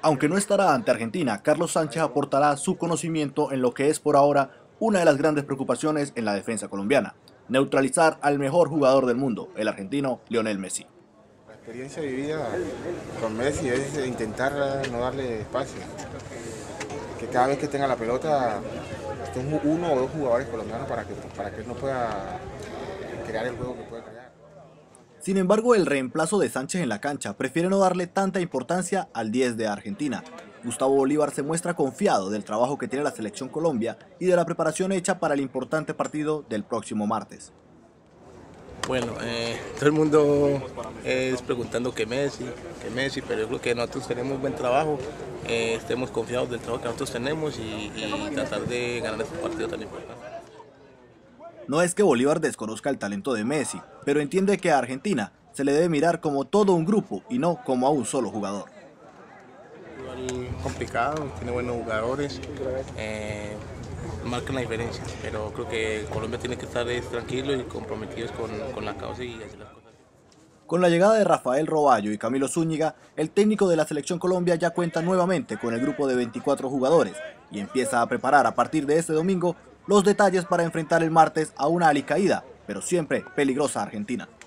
Aunque no estará ante Argentina, Carlos Sánchez aportará su conocimiento en lo que es por ahora una de las grandes preocupaciones en la defensa colombiana: neutralizar al mejor jugador del mundo, el argentino Lionel Messi. La experiencia vivida con Messi es intentar no darle espacio, que cada vez que tenga la pelota estén uno o dos jugadores colombianos para que él no pueda crear el juego que puede crear. Sin embargo, el reemplazo de Sánchez en la cancha prefiere no darle tanta importancia al 10 de Argentina. Gustavo Bolívar se muestra confiado del trabajo que tiene la selección Colombia y de la preparación hecha para el importante partido del próximo martes. Bueno, todo el mundo es preguntando que Messi, pero yo creo que nosotros tenemos buen trabajo, estemos confiados del trabajo que nosotros tenemos y tratar de ganar este partido tan importante. No es que Bolívar desconozca el talento de Messi, pero entiende que a Argentina se le debe mirar como todo un grupo y no como a un solo jugador. Igual complicado, tiene buenos jugadores, marcan la diferencia, pero creo que Colombia tiene que estar tranquilo y comprometidos con la causa y hacer las cosas. Con la llegada de Rafael Roballo y Camilo Zúñiga, el técnico de la selección Colombia ya cuenta nuevamente con el grupo de 24 jugadores y empieza a preparar a partir de este domingo los detalles para enfrentar el martes a una alicaída, pero siempre peligrosa Argentina.